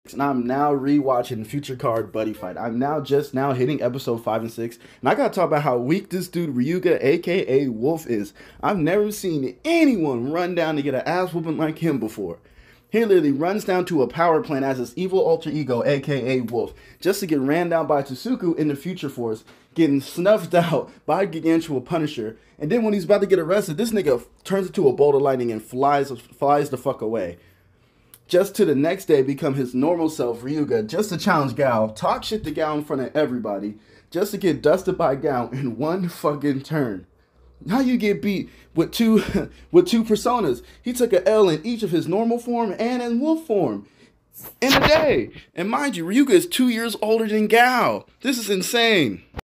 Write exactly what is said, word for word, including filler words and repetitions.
And I'm now rewatching Future Card Buddy Fight. I'm now just now hitting episode five and six, and I gotta talk about how weak this dude Ryuga, aka Wolf, is. I've never seen anyone run down to get an ass whooping like him before. He literally runs down to a power plant as his evil alter ego, aka Wolf, just to get ran down by Tsuku in the Future Force, getting snuffed out by Gargantua Punisher, and then when he's about to get arrested, this nigga turns into a bolt of lightning and flies flies the fuck away. Just to the next day become his normal self, Ryuga, just to challenge Gao, talk shit to Gao in front of everybody, just to get dusted by Gao in one fucking turn. How you get beat with two with two personas? He took a L in each of his normal form and in wolf form in a day. And mind you, Ryuga is two years older than Gao. This is insane.